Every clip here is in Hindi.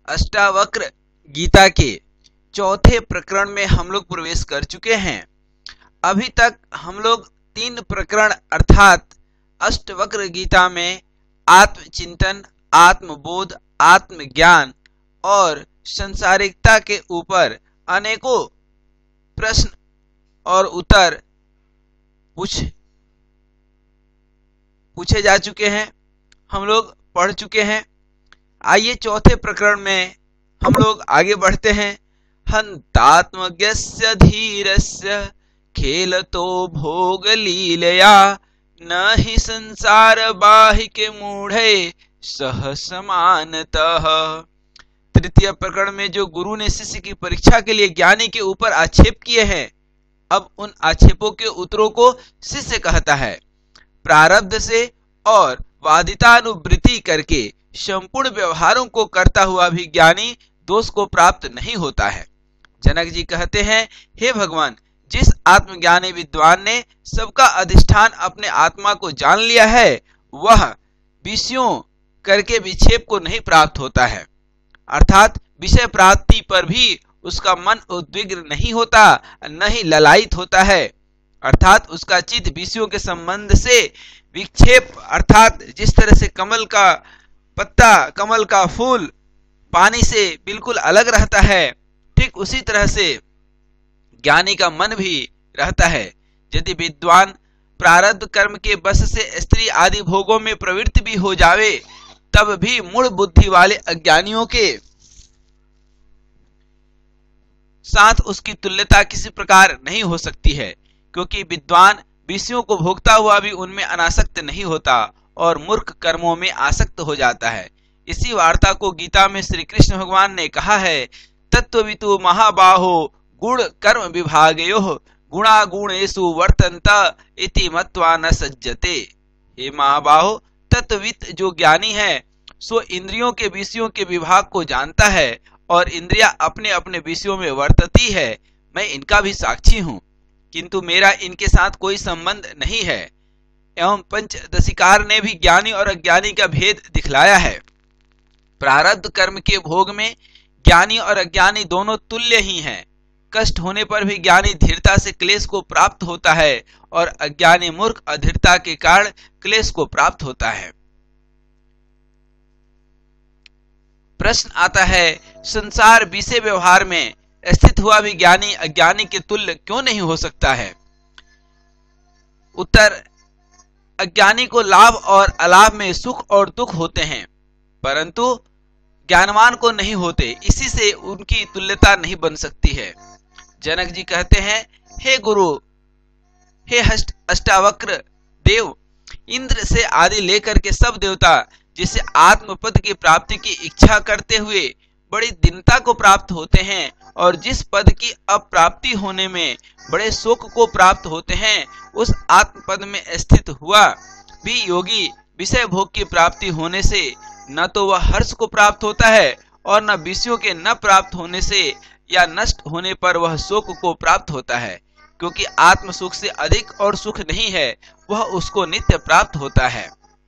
अष्टावक्र गीता के चौथे प्रकरण में हम लोग प्रवेश कर चुके हैं। अभी तक हम लोग 3 प्रकरण अर्थात अष्टवक्र गीता में आत्मचिंतन, आत्मबोध, आत्मज्ञान और संसारिकता के ऊपर अनेकों प्रश्न और उत्तर पूछे जा चुके हैं, हम लोग पढ़ चुके हैं। आइए चौथे प्रकरण में हम लोग आगे बढ़ते हैं। हंतात्मज्ञस्य धीरस्य खेलतो भोग लीलया न हि संसार बाहिके मूढ़े सह समानतः। तृतीय प्रकरण में जो गुरु ने शिष्य की परीक्षा के लिए ज्ञानी के ऊपर आक्षेप किए हैं, अब उन आक्षेपों के उत्तरों को शिष्य कहता है। प्रारब्ध से और वादितानुवृत्ति करके संपूर्ण व्यवहारों को करता हुआ भी ज्ञानी दोष को प्राप्त नहीं होता है। जनक जी कहते हैं, हे भगवान, जिस आत्मज्ञानी विद्वान ने सबका अधिष्ठान अपने आत्मा को जान लिया है, वह विषयों करके विक्षेप को नहीं प्राप्त होता है। अर्थात विषय प्राप्ति पर भी उसका मन उद्विग्न नहीं होता, न ही ललायित होता है। अर्थात उसका चित्त विषयों के संबंध से विक्षेप, अर्थात जिस तरह से कमल का पत्ता, कमल का फूल पानी से बिल्कुल अलग रहता है, ठीक उसी तरह से ज्ञानी का मन भी रहता है। यदि विद्वान प्रारब्ध कर्म के बस से स्त्री आदि भोगों में प्रवृत्त भी हो जावे, तब भी मूढ़ बुद्धि वाले अज्ञानियों के साथ उसकी तुल्यता किसी प्रकार नहीं हो सकती है, क्योंकि विद्वान विषयों को भोगता हुआ भी उनमें अनासक्त नहीं होता और मूर्ख कर्मों में आसक्त हो जाता है। इसी वार्ता को गीता में श्री कृष्ण भगवान ने कहा है, तत्ववितु महाबाहो गुण कर्म विभागयोः गुणागुणेषु वर्तन्त इति मत्वा न सज्जते। हे महाबाहो, तत्ववित जो ज्ञानी है सो इंद्रियों के विषयों के विभाग को जानता है और इंद्रियां अपने अपने विषयों में वर्तती है। मैं इनका भी साक्षी हूँ, किंतु मेरा इनके साथ कोई संबंध नहीं है। एवं पंचदशिकार ने भी ज्ञानी और अज्ञानी का भेद दिखलाया है। प्रारब्ध कर्म के भोग में ज्ञानी और अज्ञानी दोनों तुल्य ही हैं। कष्ट होने पर भी ज्ञानी धीरता से क्लेश को प्राप्त होता है और अज्ञानी मूर्ख अधीरता के कारण क्लेश को प्राप्त होता है। प्रश्न आता है, संसार विषय व्यवहार में स्थित हुआ भी ज्ञानी अज्ञानी के तुल्य क्यों नहीं हो सकता है? उत्तर, अज्ञानी को लाभ और अलाभ में सुख और दुख होते हैं, परंतु ज्ञानवान को नहीं होते। इसी से उनकी तुल्यता नहीं बन सकती है। जनक जी कहते हैं, हे गुरु, हे अष्टावक्र देव, इंद्र से आदि लेकर के सब देवता जिसे आत्मपद की प्राप्ति की इच्छा करते हुए बड़ी दीनता को प्राप्त होते हैं और जिस पद की अप्राप्ति होने में बड़े शोक को प्राप्त होते हैं, उस आत्मपद में स्थित हुआ भी योगी विषय भोग की प्राप्ति होने से न तो वह हर्ष को प्राप्त होता है और न विषयों के न प्राप्त होने से या नष्ट होने पर वह शोक को प्राप्त होता है, क्योंकि आत्म सुख से अधिक और सुख नहीं है, वह उसको नित्य प्राप्त होता है।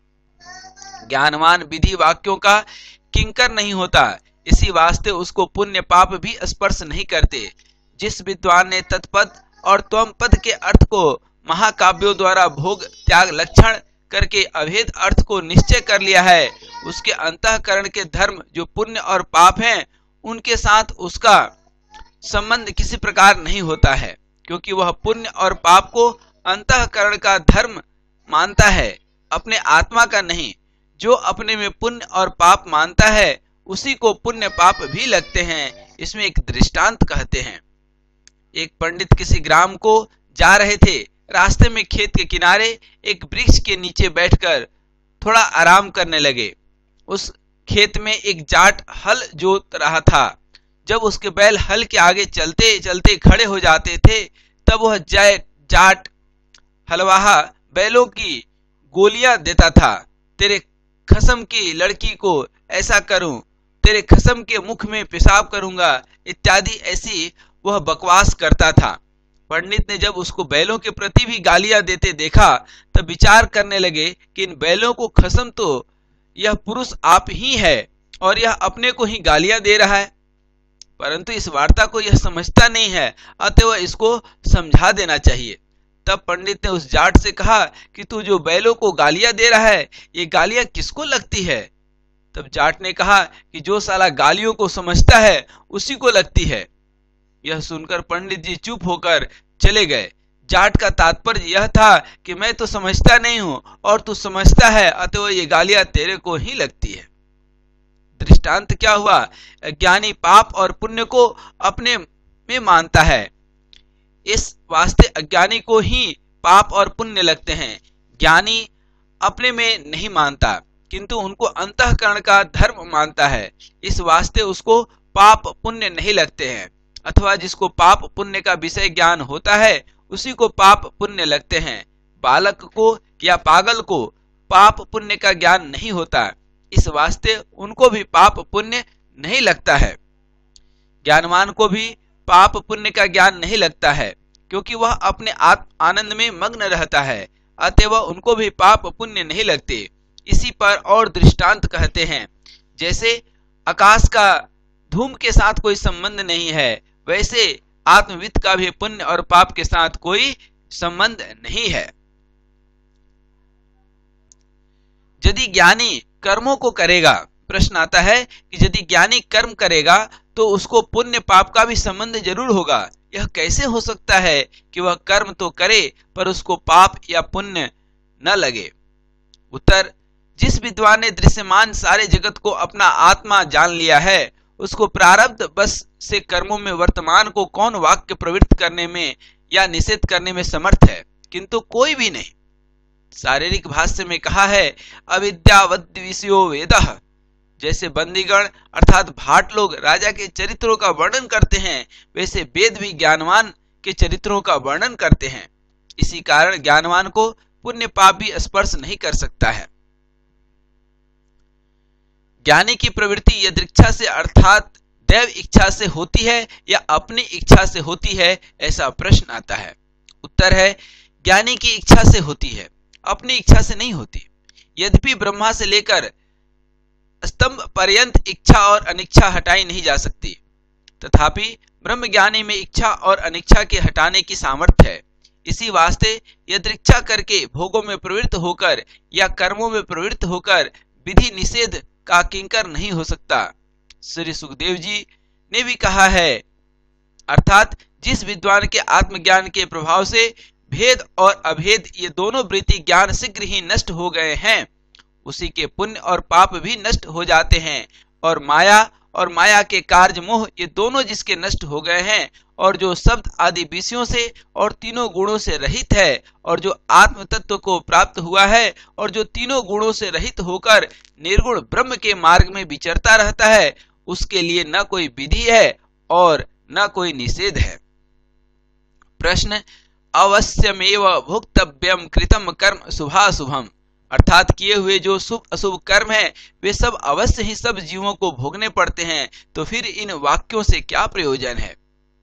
ज्ञानवान विधि वाक्यों का किंकर नहीं होता, इसी वास्ते उसको पुण्य पाप भी स्पर्श नहीं करते। जिस विद्वान ने तत्पद और त्वम पद के अर्थ को महाकाव्यों द्वारा भोग त्याग लक्षण करके अभेद अर्थ को निश्चय कर लिया है, उसके अंतःकरण के धर्म जो पुण्य और पाप हैं, उनके साथ उसका संबंध किसी प्रकार नहीं होता है, क्योंकि वह पुण्य और पाप को अंतःकरण का धर्म मानता है, अपने आत्मा का नहीं। जो अपने में पुण्य और पाप मानता है, उसी को पुण्य पाप भी लगते हैं। इसमें एक दृष्टांत कहते हैं। एक पंडित किसी ग्राम को जा रहे थे। रास्ते में खेत के किनारे एक वृक्ष के नीचे बैठकर थोड़ा आराम करने लगे। उस खेत में एक जाट हल जोत रहा था। जब उसके बैल हल के आगे चलते चलते खड़े हो जाते थे, तब वह जाट हलवाहा बैलों की गोलियां देता था। तेरे खसम की लड़की को ऐसा करूं, तेरे खसम के मुख में पेशाब करूंगा, इत्यादि ऐसी वह बकवास करता था। पंडित ने जब उसको बैलों के प्रति भी गालियां देते देखा, तब विचार करने लगे कि इन बैलों को खसम तो यह पुरुष आप ही है और यह अपने को ही गालियां दे रहा है, परंतु इस वार्ता को यह समझता नहीं है, अतः वह इसको समझा देना चाहिए। तब पंडित ने उस जाट से कहा कि तू जो बैलों को गालियां दे रहा है, ये गालियां किसको लगती है? तब जाट ने कहा कि जो साला गालियों को समझता है उसी को लगती है। यह सुनकर पंडित जी चुप होकर चले गए। जाट का तात्पर्य यह था कि मैं तो समझता नहीं हूं और तू समझता है, अतः ये गालियां तेरे को ही लगती है। दृष्टांत क्या हुआ? ज्ञानी पाप और पुण्य को अपने में मानता है, इस वास्ते अज्ञानी को ही पाप और पुण्य लगते हैं। ज्ञानी अपने में नहीं मानता, किंतु उनको अंतःकरण का धर्म मानता है, इस वास्ते उसको पाप पुण्य नहीं लगते हैं। अथवा जिसको पाप पुण्य का विषय ज्ञान होता है उसी को पाप पुण्य लगते हैं। बालक को या पागल को पाप पुण्य का ज्ञान नहीं होता, इस वास्ते उनको भी पाप पुण्य नहीं लगता है। ज्ञानवान को भी पाप पुण्य का ज्ञान नहीं लगता है, क्योंकि वह अपने आनंद में मग्न रहता है, अतः वह उनको भी पाप पुण्य नहीं लगते। इसी पर और दृष्टांत कहते हैं, जैसे आकाश का धूम के साथ कोई संबंध नहीं है, वैसे आत्मविद का भी पुण्य और पाप के साथ कोई संबंध नहीं है। यदि ज्ञानी कर्मों को करेगा, प्रश्न आता है कि यदि ज्ञानी कर्म करेगा तो उसको पुण्य पाप का भी संबंध जरूर होगा। यह कैसे हो सकता है कि वह कर्म तो करे पर उसको पाप या पुण्य न लगे? उत्तर, जिस विद्वान ने दृश्यमान सारे जगत को अपना आत्मा जान लिया है, उसको प्रारब्ध बस से कर्मों में वर्तमान को कौन वाक्य प्रवृत्त करने में या निषेध करने में समर्थ है? किंतु कोई भी नहीं। शारीरिक भाष्य में कहा है, अविद्यावद विषयो वेदः। जैसे बंदीगण अर्थात भाट लोग राजा के चरित्रों का वर्णन करते हैं, वैसे वेद भी ज्ञानवान के चरित्रों का वर्णन करते हैं। इसी कारण ज्ञानवान को पुण्य पाप भी स्पर्श नहीं कर सकता है। ज्ञानी की प्रवृत्ति यदृच्छा से अर्थात दैव इच्छा से होती है या अपनी इच्छा से होती है, ऐसा प्रश्न आता है। उत्तर है, ज्ञानी की इच्छा से होती है, अपनी इच्छा से नहीं होती। यद्यपि ब्रह्मा से लेकर स्तंभ पर्यंत इच्छा और अनिच्छा हटाई नहीं जा सकती, तथापि ब्रह्मज्ञानी में इच्छा और अनिच्छा के हटाने की सामर्थ्य है। इसी वास्ते यदृच्छा करके भोगों में प्रवृत्त होकर या कर्मों में प्रवृत्त होकर विधि निषेध का किंकर नहीं हो सकता। श्री सुखदेव जी ने भी कहा है, अर्थात जिस विद्वान के आत्मज्ञान के प्रभाव से भेद और अभेद ये दोनों वृत्ति ज्ञान शीघ्र ही नष्ट हो गए हैं, उसी के पुण्य और पाप भी नष्ट हो जाते हैं। और माया के कार्य मोह ये दोनों जिसके नष्ट हो गए हैं, और जो शब्द आदि विषयों से और तीनों गुणों से रहित है, और जो आत्म तत्व को प्राप्त हुआ है, और जो तीनों गुणों से रहित होकर निर्गुण ब्रह्म के मार्ग में विचरता रहता है, उसके लिए न कोई विधि है और न कोई निषेध है। प्रश्न, अवश्यमेव भोक्तव्यम कृतम कर्म शुभाशुभम। अर्थात किए हुए जो शुभ अशुभ कर्म है वे सब अवश्य ही सब जीवों को भोगने पड़ते हैं, तो फिर इन वाक्यों से क्या प्रयोजन है?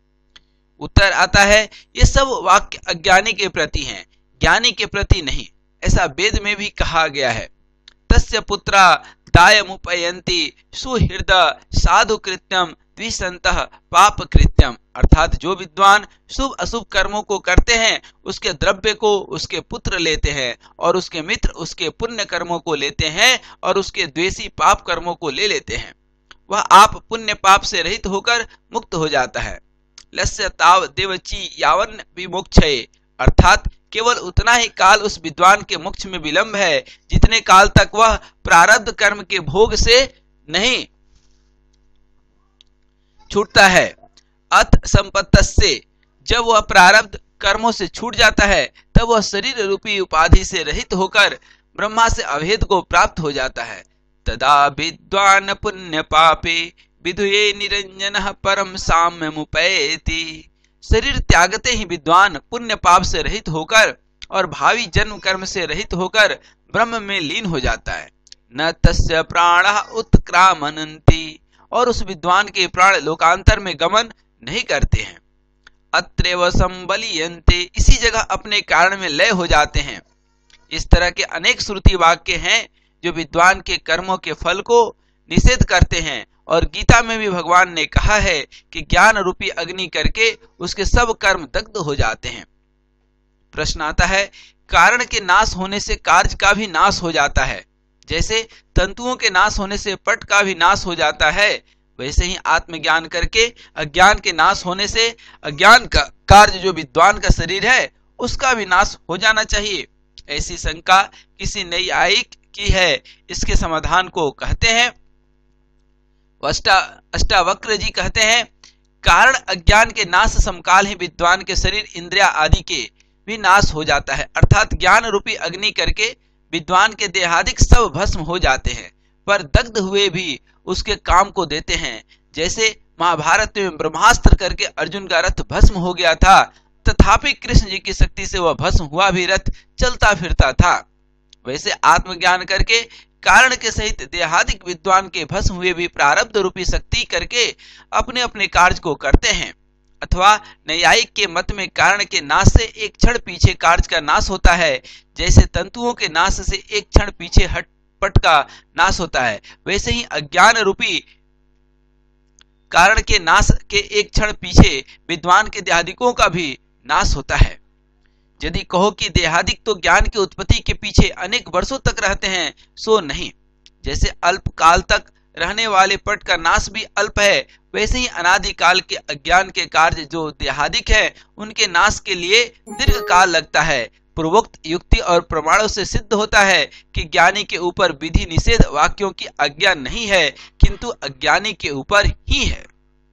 उत्तर आता है, ये सब वाक्य अज्ञानी के प्रति हैं, ज्ञानी के प्रति नहीं। ऐसा वेद में भी कहा गया है, तस्य पुत्रा दायमुपयन्ति सुहृद साधु कृत्यम द्विसंतः पाप कृत्यम। अर्थात जो विद्वान शुभ अशुभ कर्मों को करते हैं उसके द्रव्य को उसके पुत्र लेते हैं, और उसके मित्र उसके पुण्य कर्मों को लेते हैं, और उसके द्वेषी पाप कर्मों को ले लेते हैं। वह आप पुण्य पाप से रहित होकर मुक्त हो जाता है। लस्य ताव देवची यावन विमोक्षये। अर्थात केवल उतना ही काल उस विद्वान के मोक्ष में विलंब है जितने काल तक वह प्रारब्ध कर्म के भोग से नहीं छूटता है। अथ संपत्तस्य, जब वह प्रारब्ध कर्मों से छूट जाता है तब वह शरीर रूपी उपाधि से रहित होकर ब्रह्मा से अभेद को प्राप्त हो जाता है। तदा विद्वान पुण्य पापे विधुये निरंजन परम साम्यमुपैति। शरीर त्यागते ही विद्वान पुण्य पाप से रहित होकर और भावी जन्म कर्म से रहित होकर ब्रह्म में लीन हो जाता है। न तस्य प्राणः उत्क्रामन्ति, और उस विद्वान के प्राण लोकांतर में गमन नहीं करते हैं। अत्रैव संबलियन्ते, इसी जगह अपने कारण में लय हो जाते हैं। इस तरह के अनेक श्रुति वाक्य हैं जो विद्वान के कर्मों के फल को निषेध करते हैं। और गीता में भी भगवान ने कहा है कि ज्ञान रूपी अग्नि करके उसके सब कर्म दग्ध हो जाते हैं। प्रश्न आता है, कारण के नाश होने से कार्य का भी नाश हो जाता है। जैसे तंतुओं के नाश होने से पट का भी नाश हो जाता है, वैसे ही आत्मज्ञान करके अज्ञान के नाश होने से अज्ञान का कार्य जो विद्वान का शरीर है उसका भी नाश हो जाना चाहिए। ऐसी शंका किसी न्यायिक की है। इसके समाधान को कहते हैं, अष्टावक्र जी कहते हैं, कारण अज्ञान के नाश समकाल ही विद्वान के शरीर इंद्रिया आदि के भी नाश हो जाता है। अर्थात ज्ञान रूपी अग्नि करके विद्वान के देहादिक सब भस्म हो जाते हैं, पर दग्ध हुए भी उसके काम को देते हैं। जैसे महाभारत में ब्रह्मास्त्र करके अर्जुन का रथ भस्म हो गया था, तथापि कृष्ण जी की शक्ति से वह भस्म हुआ भी रथ चलता फिरता था। वैसे आत्मज्ञान करके कारण के सहित देहादिक विद्वान के भस्म हुए भी प्रारब्ध रूपी शक्ति करके अपने अपने कार्य को करते हैं। अथवा न्यायिक के मत में कारण के नाश से एक क्षण पीछे कार्य का नाश होता है। जैसे तंतुओं के नाश से एक क्षण पीछे पट का नाश होता है, वैसे ही अज्ञान रूपी कारण के नाश के एक क्षण पीछे विद्वान के देहादिकों का भी नाश होता है। यदि कहो कि देहादिक तो ज्ञान की उत्पत्ति के पीछे अनेक वर्षों तक रहते हैं, सो नहीं। जैसे अल्प काल तक रहने वाले पट का नाश भी अल्प है, वैसे ही अनादिकाल के अज्ञान के कार्य जो देहादिक है उनके नाश के लिए दीर्घ काल लगता है। पूर्वोक्त युक्ति और प्रमाणों से सिद्ध होता है कि ज्ञानी के ऊपर विधि निषेध वाक्यों की आज्ञा नहीं है, किंतु अज्ञानी के ऊपर ही है।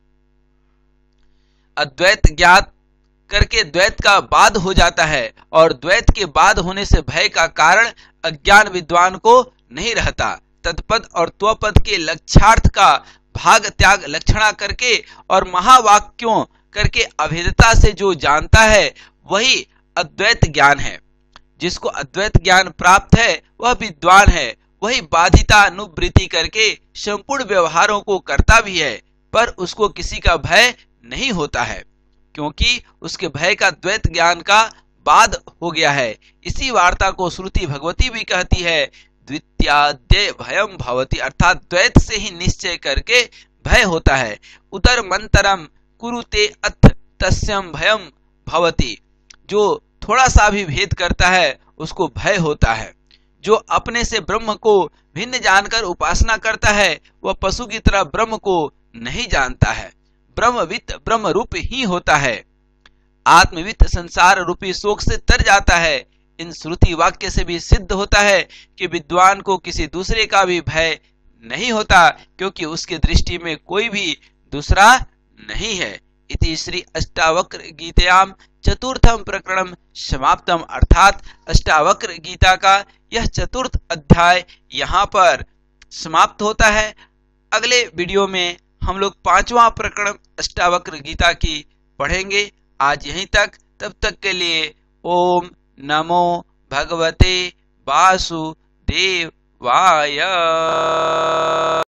अद्वैत ज्ञात करके द्वैत का बाद हो जाता है, और द्वैत के बाद होने से भय का कारण अज्ञान विद्वान को नहीं रहता। तत्पद और त्वपद के लक्षार्थ का भाग त्याग लक्षणा करके और महावाक्यों करके अभेदता से जो जानता है वही अद्वैत ज्ञान है। जिसको अद्वैत ज्ञान प्राप्त है वह विद्वान है। वही बाधिता अनुवृत्ति करके संपूर्ण व्यवहारों को करता भी है, पर उसको किसी का भय नहीं होता है, क्योंकि उसके भय का द्वैत ज्ञान का बाद हो गया है। इसी वार्ता को श्रुति भगवती भी कहती है, द्वितीयाद्वय भयम भवति, अर्थात द्वैत से ही निश्चय करके भय होता है। उतर मंतरम कुरुते अथ तस्यम भयम भवति, जो थोड़ा सा भी भेद करता है उसको भय होता है। जो अपने से ब्रह्म को भिन्न जानकर उपासना करता है वह पशु की तरह ब्रह्म को नहीं जानता है। ब्रह्मवित् ब्रह्म रूप ही होता है। आत्मवित् संसार रूपी शोक से तर जाता है। इन श्रुति वाक्य से भी सिद्ध होता है कि विद्वान को किसी दूसरे का भी भय नहीं होता, क्योंकि उसकी दृष्टि में कोई भी दूसरा नहीं है। इति श्री अष्टावक्र गीतायाम चतुर्थम प्रकरणम समाप्तम, अर्थात अष्टावक्र गीता का यह चतुर्थ अध्याय यहाँ पर समाप्त होता है। अगले वीडियो में हम लोग 5वां प्रकरण अष्टावक्र गीता की पढ़ेंगे। आज यहीं तक, तब तक के लिए ओम नमो भगवते वासुदेवाय।